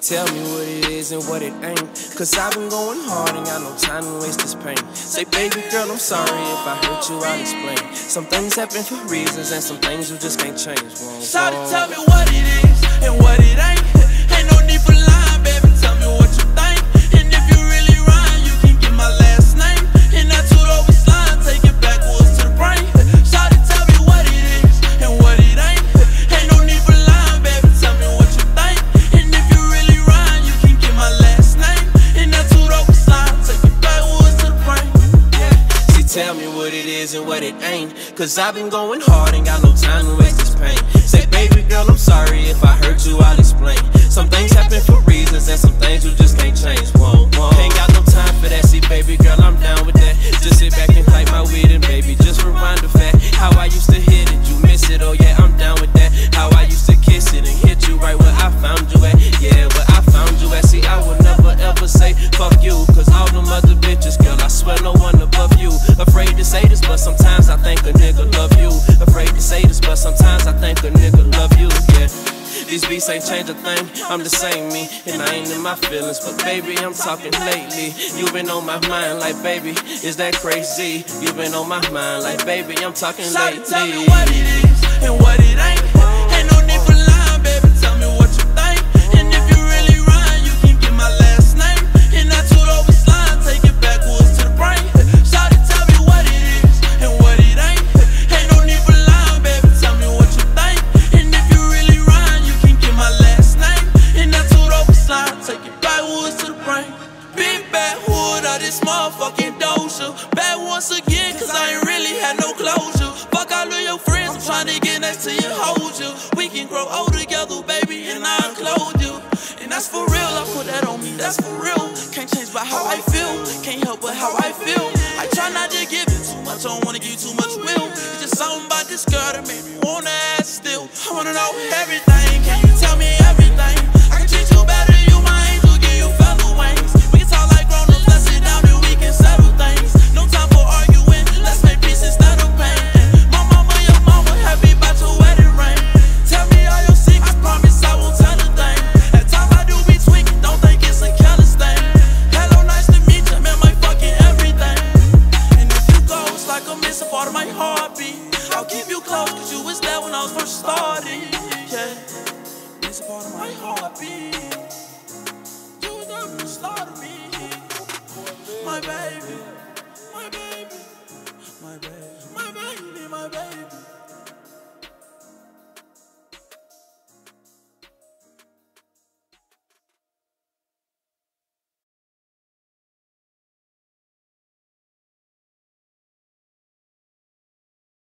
tell me what it is and what it ain't, cause I've been going hard, ain't got no time to waste this pain. Say, baby girl, I'm sorry if I hurt you, I'll explain. Some things happen for reasons and some things you just can't change. Shawty, tell me what it is and what it ain't. Ain't no need for lying, baby, tell me what you think. And if you really rhyme, you can get my last name. And that two-over slime, take it backwards to the brain. Shawty, tell me what it is and what it ain't. Ain't no need for lying, baby, tell me what you think. And if you really rhyme, you can get my last name. And that two-over slime, take it backwards to the brain. See, tell me what it is and what it ain't, cause I've been going hard, ain't got no time to waste this pain. Say, baby girl, I'm sorry if I hurt you, I'll explain. Some things happen for reasons and some things you just can't change. Ain't got no time for that. See, baby girl, I'm down with that. Just sit back and pipe my weed and baby, just rewind the fact how I used to hit it, you miss it. Oh yeah, I'm down with that. How I used to kiss it and hit you right where I found you at. Yeah, where I found you at. See, I would never ever say fuck you, cause all them other bitches, girl, I swear no one above you. Afraid to say this, but sometimes I think a nigga love you. Afraid to say this, but sometimes I think a nigga love you, yeah. These beats ain't changed a thing, I'm the same me, and I ain't in my feelings, but baby, I'm talking lately. You been on my mind like, baby, is that crazy? You been on my mind like, baby, I'm talking lately. Shawty, tell me what it is and what it ain't. Ain't no need for lying, baby, tell me what you think. And if you really rhyme, you can get my last name. And that two-over slime, take it backwards to the brain. Shawty, tell me what it is and what it ain't. Ain't no need for lying, baby, tell me what you think. And if you really rhyme, you can get my last name. And that two-over slime, take it backwards to the brain. Big bad hood of this motherfucking doja. Bad once again, cause I ain't really had no closure. Fuck all of your friends, I'm trying to get next to you, hold you. We can grow old together, baby, and I'll clothe you. And that's for real, I put that on me, that's for real. Can't change by how I feel, can't help but how I feel. I try not to give it too much, I don't wanna give you too much will. It's just something about this girl that made me wanna ask still. I wanna know everything, can you tell me everything? I can treat you better, you my angel, give you feather wings. We can talk like grown-ups, let's sit down and we can settle things. No time for arguing, let's make peace instead of pain. My mama, your mama, happy about your wedding ring. Tell me all your secrets, promise I won't tell a thing. At times I do be tweaking, don't think it's a careless thing. Hello, nice to meet you, man, my fucking everything. And if you go, it's like a missing part of my heartbeat. I'll keep you close, cause you was there when I was first started. Yeah, it's a part of my heartbeat. You was there when you started me. My baby, my baby, my baby, my baby, my baby.